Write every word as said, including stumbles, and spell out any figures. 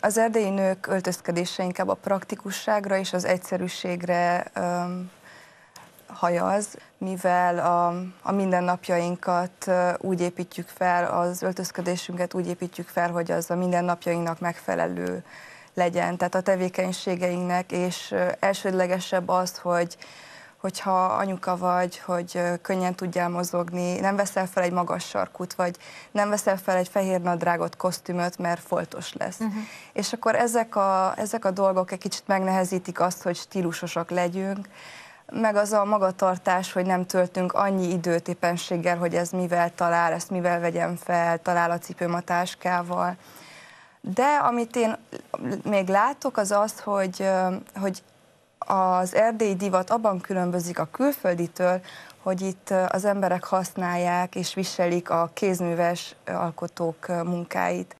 Az erdélyi nők öltözködése inkább a praktikusságra és az egyszerűségre um, hajaz, mivel a, a mindennapjainkat úgy építjük fel, az öltözködésünket úgy építjük fel, hogy az a mindennapjainknak megfelelő legyen. Tehát a tevékenységeinknek, és elsődlegesebb az, hogy hogyha anyuka vagy, hogy könnyen tudjál mozogni, nem veszel fel egy magas sarkút, vagy nem veszel fel egy fehér nadrágot, kosztümöt, mert foltos lesz. Uh-huh. És akkor ezek a, ezek a dolgok egy kicsit megnehezítik azt, hogy stílusosak legyünk, meg az a magatartás, hogy nem töltünk annyi időt éppenséggel, hogy ez mivel talál, ezt mivel vegyem fel, talál a cipőm a táskával. De amit én még látok, az az, hogy, hogy az erdélyi divat abban különbözik a külfölditől, hogy itt az emberek használják és viselik a kézműves alkotók munkáit.